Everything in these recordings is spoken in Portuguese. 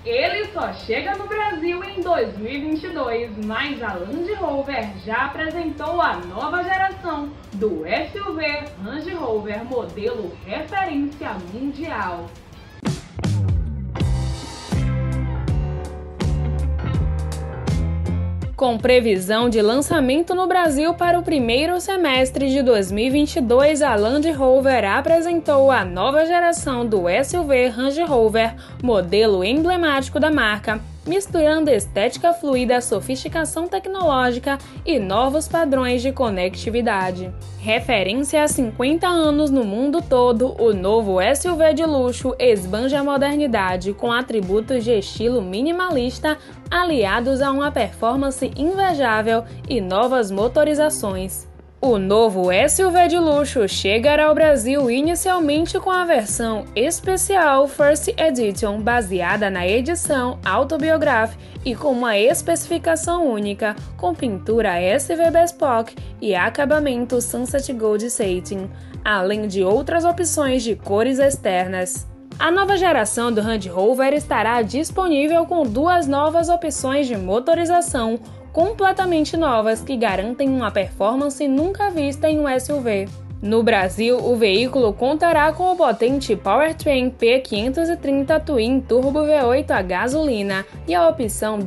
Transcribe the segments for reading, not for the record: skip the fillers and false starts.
Ele só chega no Brasil em 2022, mas a Land Rover já apresentou a nova geração do SUV Range Rover modelo referência mundial. Com previsão de lançamento no Brasil para o primeiro semestre de 2022, a Land Rover apresentou a nova geração do SUV Range Rover, modelo emblemático da marca, misturando estética fluida, sofisticação tecnológica e novos padrões de conectividade. Referência há 50 anos no mundo todo, o novo SUV de luxo esbanja a modernidade com atributos de estilo minimalista aliados a uma performance invejável e novas motorizações. O novo SUV de luxo chegará ao Brasil inicialmente com a versão especial First Edition, baseada na edição autobiográfica e com uma especificação única, com pintura SV Bespoke e acabamento Sunset Gold Satin, além de outras opções de cores externas. A nova geração do Range Rover estará disponível com duas novas opções de motorização completamente novas que garantem uma performance nunca vista em um SUV. No Brasil, o veículo contará com o potente Powertrain P530 Twin Turbo V8 a gasolina e a opção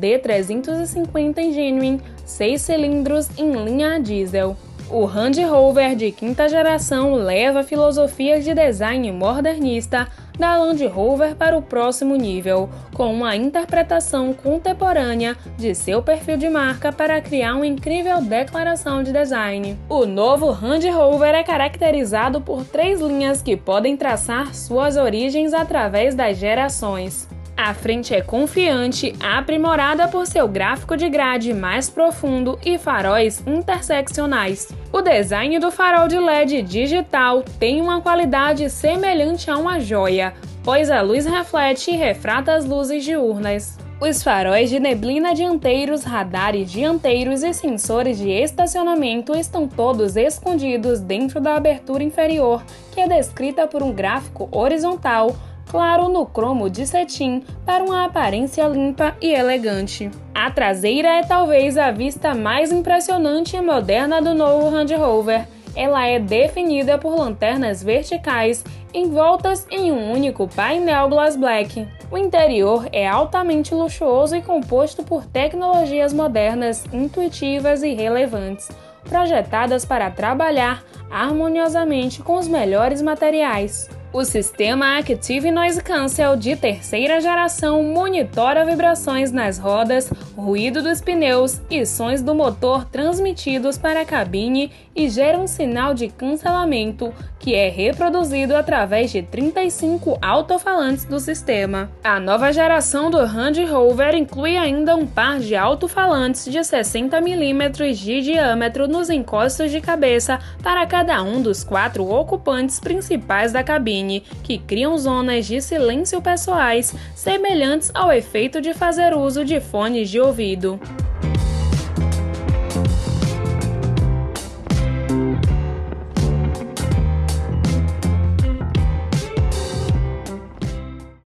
D350 Genuine 6 cilindros em linha a diesel. O Range Rover de quinta geração leva filosofias de design modernista da Land Rover para o próximo nível, com uma interpretação contemporânea de seu perfil de marca para criar uma incrível declaração de design. O novo Range Rover é caracterizado por 3 linhas que podem traçar suas origens através das gerações. A frente é confiante, aprimorada por seu gráfico de grade mais profundo e faróis interseccionais. O design do farol de LED digital tem uma qualidade semelhante a uma joia, pois a luz reflete e refrata as luzes diurnas. Os faróis de neblina dianteiros, radares dianteiros e sensores de estacionamento estão todos escondidos dentro da abertura inferior, que é descrita por um gráfico horizontal claro no cromo de cetim para uma aparência limpa e elegante. A traseira é talvez a vista mais impressionante e moderna do novo Range Rover. Ela é definida por lanternas verticais envoltas em um único painel Glass Black. O interior é altamente luxuoso e composto por tecnologias modernas, intuitivas e relevantes, projetadas para trabalhar harmoniosamente com os melhores materiais. O sistema Active Noise Cancel de terceira geração monitora vibrações nas rodas, ruído dos pneus e sons do motor transmitidos para a cabine e gera um sinal de cancelamento, que é reproduzido através de 35 alto-falantes do sistema. A nova geração do Range Rover inclui ainda um par de alto-falantes de 60 mm de diâmetro nos encostos de cabeça para cada um dos 4 ocupantes principais da cabine, que criam zonas de silêncio pessoais, semelhantes ao efeito de fazer uso de fones de ouvido.